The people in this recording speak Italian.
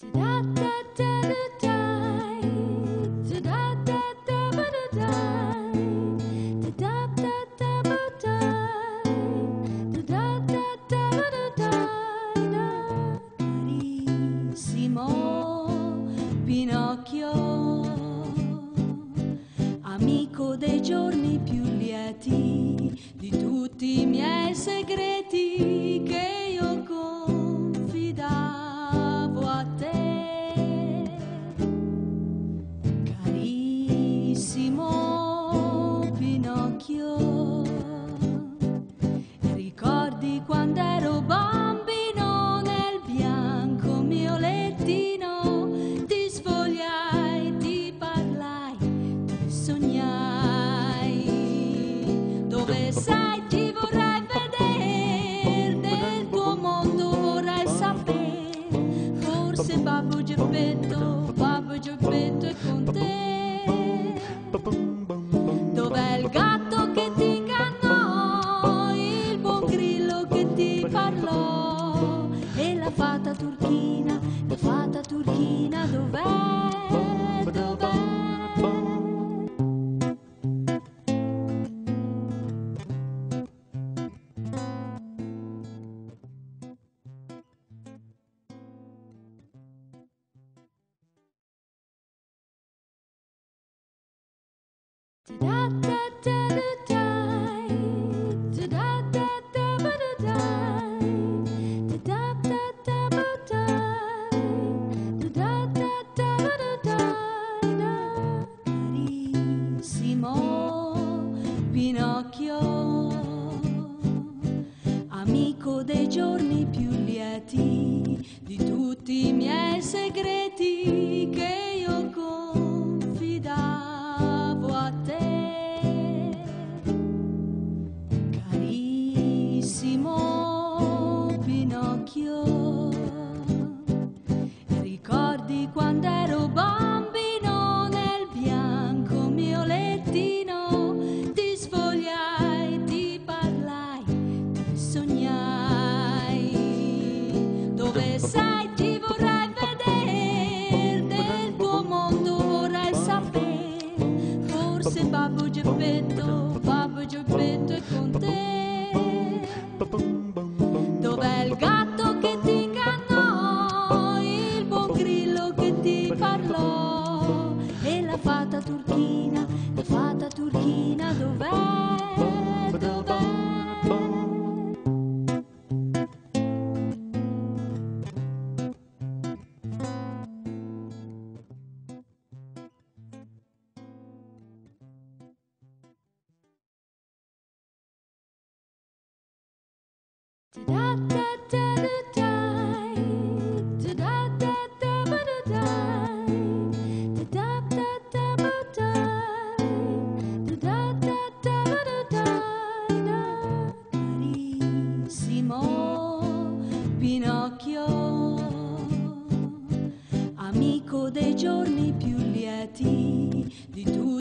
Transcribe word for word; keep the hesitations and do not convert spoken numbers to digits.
Carissimo Pinocchio, amico dei giorni più lieti, di tutti i miei segreti che io confidavo a te. Carissimo Pinocchio, ricordi quando ero bambino nel bianco mio lettino, ti sfogliai, ti parlai, ti sognai. Dove sei ti vorrei vedere, del tuo mondo vorrei sapere, forse Babbo Geppetto, Babbo Geppetto è con te. Dov'è il gatto che ti ingannò, il buon grillo che ti parlò, e la fata turchina, la fata turchina dov'è, dov'è? Carissimo Pinocchio, amico dei giorni più lieti, di tutti i miei segreti che io confidavo a te. Carissimo Pinocchio, ricordi quando ero bambino nel bianco mio lettino, ti sfogliai, ti parlai, ti sognai. Dove sei ti vorrei vedere, del tuo mondo vorrei sapere, forse Babbo Geppetto, Babbo Geppetto è con te. Dov'è il gatto che ti ingannò, il buon grillo che ti parlò, e la fata turchina, la fata turchina dov'è, dov'è? Carissimo Pinocchio, amico dei giorni più lieti, di tutti